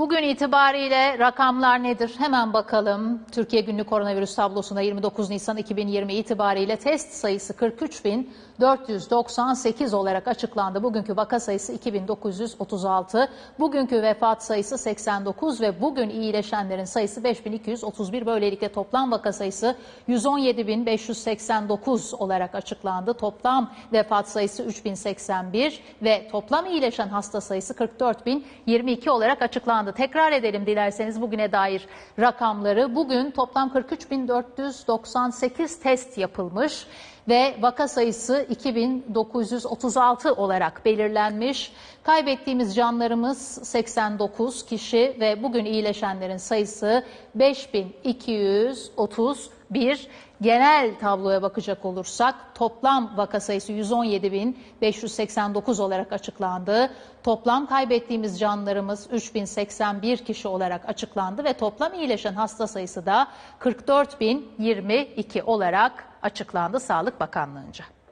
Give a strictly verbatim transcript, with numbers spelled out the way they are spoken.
Bugün itibariyle rakamlar nedir? Hemen bakalım. Türkiye günlük koronavirüs tablosunda yirmi dokuz Nisan iki bin yirmi itibariyle test sayısı kırk üç bin dört yüz doksan sekiz olarak açıklandı. Bugünkü vaka sayısı iki bin dokuz yüz otuz altı. Bugünkü vefat sayısı seksen dokuz ve bugün iyileşenlerin sayısı beş bin iki yüz otuz bir. Böylelikle toplam vaka sayısı yüz on yedi bin beş yüz seksen dokuz olarak açıklandı. Toplam vefat sayısı üç bin seksen bir ve toplam iyileşen hasta sayısı kırk dört bin yirmi iki olarak açıklandı. Tekrar edelim dilerseniz bugüne dair rakamları. Bugün toplam kırk üç bin dört yüz doksan sekiz test yapılmış ve vaka sayısı iki bin dokuz yüz otuz altı olarak belirlenmiş. Kaybettiğimiz canlarımız seksen dokuz kişi ve bugün iyileşenlerin sayısı beş bin iki yüz otuz bir. Genel tabloya bakacak olursak toplam vaka sayısı yüz on yedi bin beş yüz seksen dokuz olarak açıklandı. Toplam kaybettiğimiz canlarımız üç bin seksen bir kişi olarak açıklandı ve toplam iyileşen hasta sayısı da kırk dört bin yirmi iki olarak açıklandı Sağlık Bakanlığı'nca.